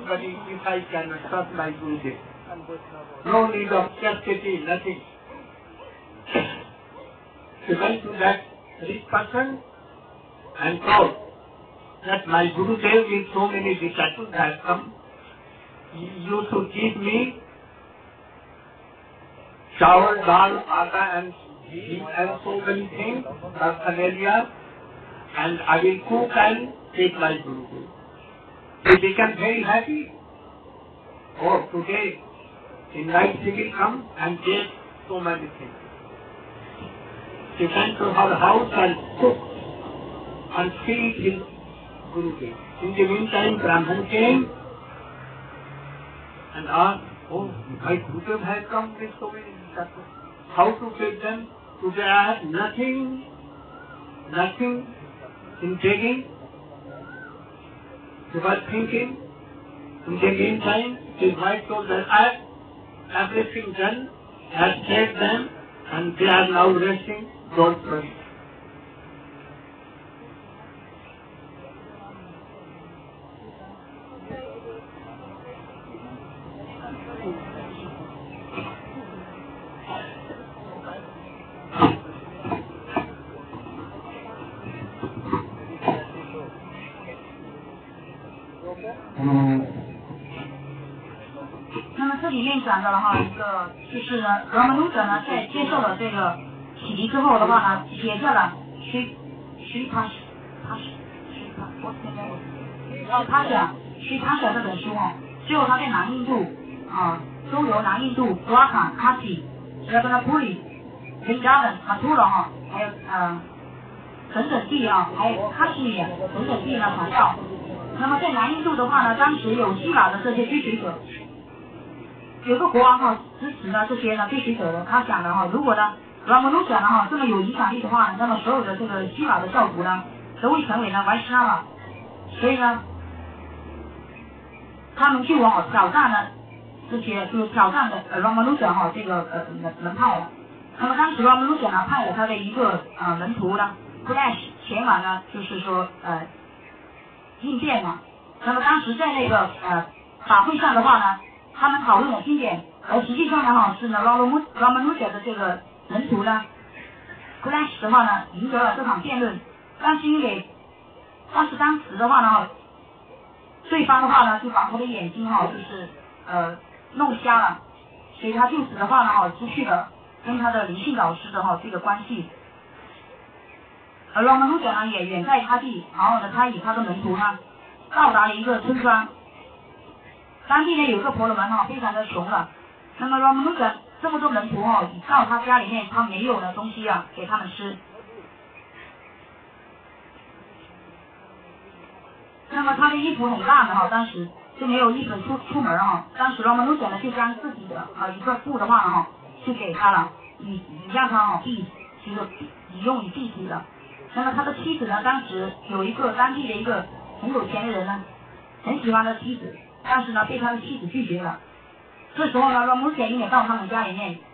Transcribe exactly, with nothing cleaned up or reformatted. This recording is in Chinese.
but if I can trust my Gurudev, no need of chastity, nothing. She went to that rich person and told that my Gurudev with so many disciples has come. You should give me shower, dal, atta and ghee and so many things, paraphernalia, and I will cook and take my Gurudev. He became very happy. Oh, today in night he will come and get so many things. She went to her house and cooked and feed his Gurudev. In the meantime, Brahman came and asked, oh, my Gurudev has come with so many disciples. How to feed them? Today I have nothing, nothing in taking. He was thinking. In the meantime, his wife told that I have everything done, I have fed them, and they are now resting. Don't worry. 嗯，那么这里面讲到了哈，一个就是呢，罗门奴者呢在接受了这个洗礼之后的话呢，写下了虚虚他他虚他我现在然后他想虚他写这本书哈，最后他在南印度啊，中游南印度布拉卡卡西、热巴纳普里、林加文、马图罗哈，还有呃等等地啊，还有卡西米等等地呢传教。那么在南印度的话呢，当时有希腊的这些追随者，有个国王哈支持呢这些呢追随者的，他想的哈，如果呢拉姆努者呢哈这么有影响力的话，那么所有的这个希腊的教徒呢都会成为呢完沙了，所以呢，他们就往挑战呢这些就是挑战的呃拉姆努者哈这个呃门门派了。那么当时拉姆努者呢派了他的一个呃门徒呢 Flash 前往呢就是说呃。应变嘛，那么当时在那个呃法会上的话呢，他们讨论了经典，而实际上呢哈是呢拉鲁姆拉姆努者的这个门徒呢 ，Clash 的话呢赢得了这场辩论，但是因为但是当时的话呢，对方的话呢就把他的眼睛哈就是呃弄瞎了，所以他就此的话呢哈失去了跟他的灵性老师的哈这个关系。而罗门奴者呢也远在他地，然后呢他以他的门徒呢到达了一个村庄，当地呢有个婆罗门哈非常的穷了，那么罗门奴者这么多门徒哈到他家里面他没有呢东西啊给他们吃，那么他的衣服很烂的哈，当时就没有衣服出出门哈，当时罗门奴者呢就将自己的啊一个布的话呢哈就给他了，以以让他哈避这个以用以避体的。那么他的妻子呢，当时有一个当地的一个很有钱的人呢，很喜欢他的妻子，但是呢被他的妻子拒绝了。这时候呢，罗姆姐因也到他们家里面，